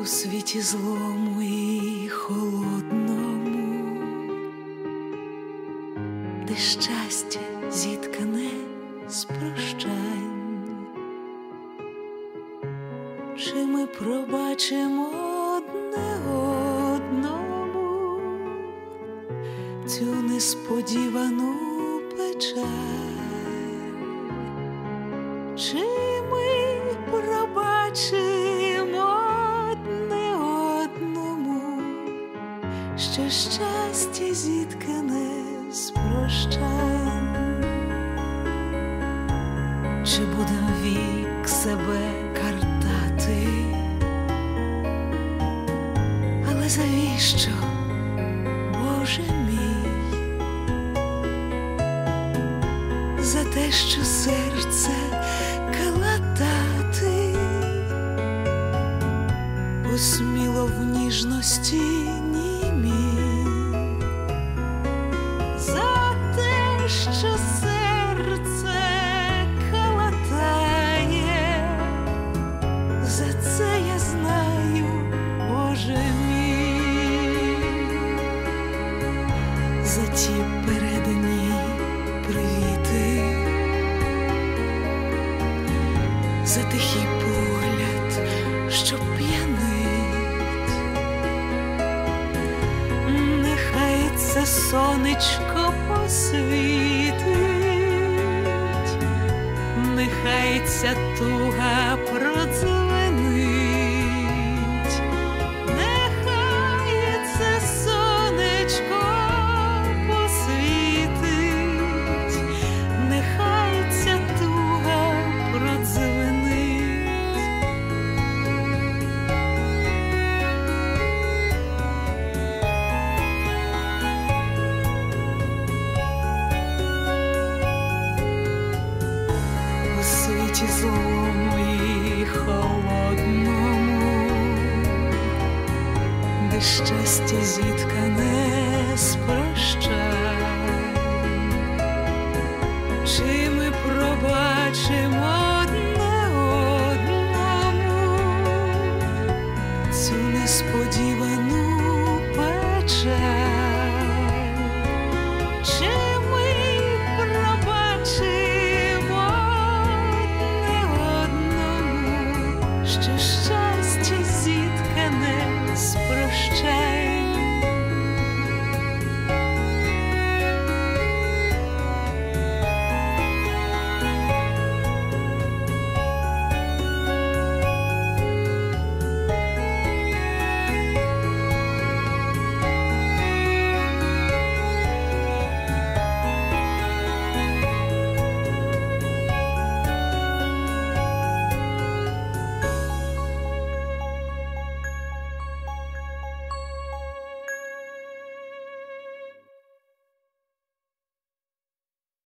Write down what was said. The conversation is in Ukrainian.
світі злому і холодному, де щастя зіткане з прощань, чи ми пробачимо одне одному цю несподівану печаль, чи ми пробачимо одне одному, що щастя зіткане з прощань, чи будем вік себе картати, але завіщо, Боже мій, за те, що серце калатати посміло в ніжності німій, за те, що серце калатає, за це я знаю, Боже мій, за ті передані привіти, за тихий погляд, що п'янить. Нехай це сонечко посвітить, нехай ця туга продзвенить, нехай це сонечко посвітить, нехай ця туга продзвенить. У світі злому і холодному, де щастя зіткане з прощань, чи ми пробачимо одне одному цю несподівану печаль.